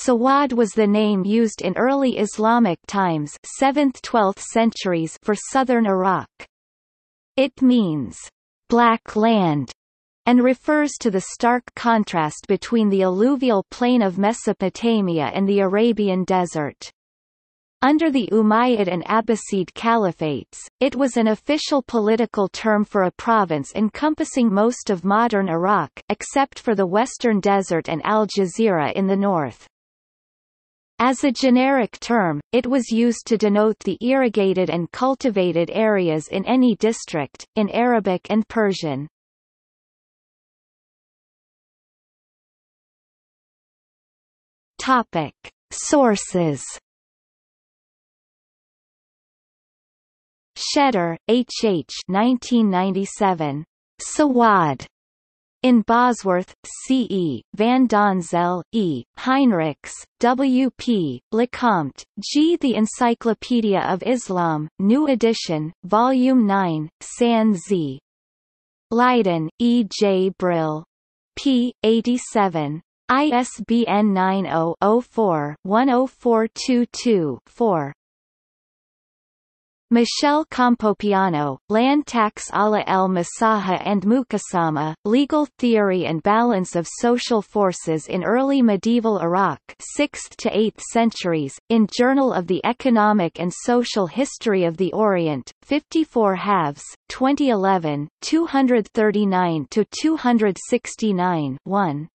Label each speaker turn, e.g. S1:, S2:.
S1: Sawad was the name used in early Islamic times 7th–12th centuries for southern Iraq. It means, "black land", and refers to the stark contrast between the alluvial plain of Mesopotamia and the Arabian desert. Under the Umayyad and Abbasid caliphates, it was an official political term for a province encompassing most of modern Iraq, except for the western desert and Al Jazeera in the north. As a generic term, it was used to denote the irrigated and cultivated areas in any district, in Arabic and Persian. Topic: Sources. Shetter, H. H. 1997. Sawad. In Bosworth, C. E., Van Donzel, E., Heinrichs, W. P., Lecomte, G. The Encyclopedia of Islam, New Edition, Volume 9, San Z. Leiden, E. J. Brill. p. 87. ISBN 90-04-10422-4. Michel Campopiano, Land Tax ala el Masaha and Mukasama, Legal Theory and Balance of Social Forces in Early Medieval Iraq 6th to 8th centuries, in Journal of the Economic and Social History of the Orient, 54 halves, 2011, 239–269 1.